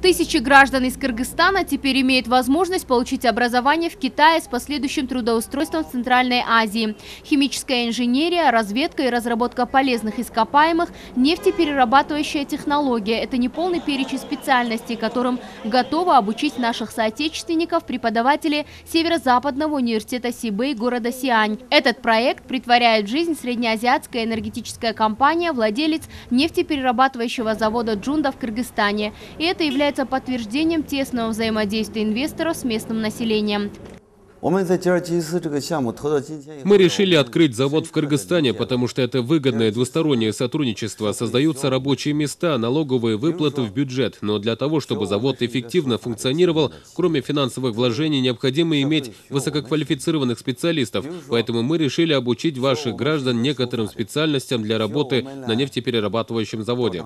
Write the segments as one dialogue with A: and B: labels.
A: Тысячи граждан из Кыргызстана теперь имеют возможность получить образование в Китае с последующим трудоустройством в Центральной Азии. Химическая инженерия, разведка и разработка полезных ископаемых, нефтеперерабатывающая технология – это неполный перечень специальностей, которым готовы обучить наших соотечественников преподаватели Северо-Западного университета Сибэй города Сиань. Этот проект претворяет в жизнь среднеазиатская энергетическая компания, владелец нефтеперерабатывающего завода «Джунда» в Кыргызстане. И это является подтверждением тесного взаимодействия инвесторов с местным населением.
B: Мы решили открыть завод в Кыргызстане, потому что это выгодное двустороннее сотрудничество. Создаются рабочие места, налоговые выплаты в бюджет. Но для того, чтобы завод эффективно функционировал, кроме финансовых вложений, необходимо иметь высококвалифицированных специалистов. Поэтому мы решили обучить ваших граждан некоторым специальностям для работы на нефтеперерабатывающем заводе.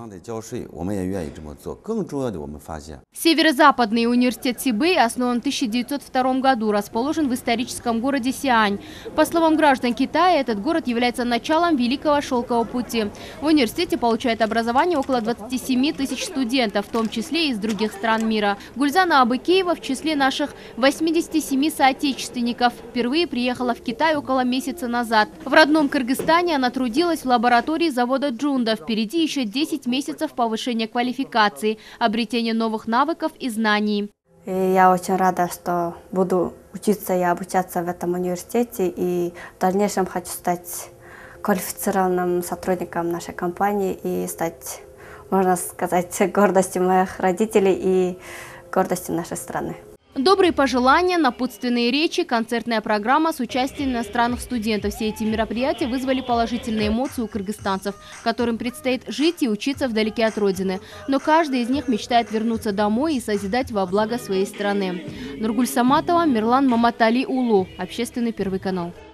A: Северо-Западный университет Сибэй основан в 1902 году, расположен в историческом городе Сиань. По словам граждан Китая, этот город является началом Великого Шелкового пути. В университете получают образование около 27 тысяч студентов, в том числе и из других стран мира. Гульзана Абыкеева в числе наших 87 соотечественников впервые приехала в Китай около месяца назад. В родном Кыргызстане она трудилась в лаборатории завода «Джунда». Впереди еще 10 месяцев повышения квалификации, обретения новых навыков и знаний.
C: Я очень рада, что буду учиться и обучаться в этом университете, и в дальнейшем хочу стать квалифицированным сотрудником нашей компании и стать, можно сказать, гордостью моих родителей и гордостью нашей страны.
A: Добрые пожелания, напутственные речи, концертная программа с участием иностранных студентов. Все эти мероприятия вызвали положительные эмоции у кыргызстанцев, которым предстоит жить и учиться вдалеке от родины. Но каждый из них мечтает вернуться домой и созидать во благо своей страны. Нургуль Саматова, Мирлан Маматали Улу. Общественный Первый канал.